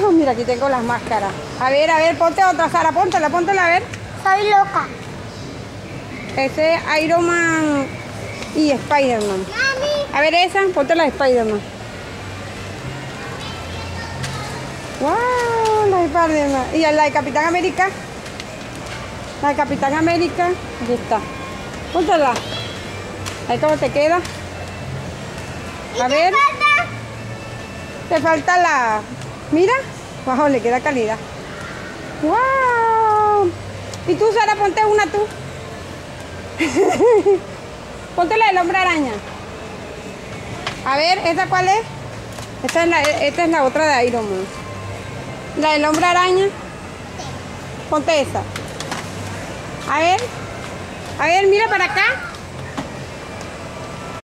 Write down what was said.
Mira, aquí tengo las máscaras. A ver, ponte otra, Sara, póntela, a ver. Soy loca. Ese es Iron Man y Spider-Man. Mami. A ver esa, ponte la de Spider-Man. ¡Wow! La de Spider-Man. ¿Y la de Capitán América? La de Capitán América. Aquí está. Póntela. Ahí cómo te queda. A ver. Te falta la... Mira. Wow, le queda calidad. ¡Wow! Y tú, Sara, ponte una tú. Ponte la del Hombre Araña. A ver, ¿esta cuál es? Esta es la otra de Iron Man. La del Hombre Araña. Ponte esa. A ver, mira para acá.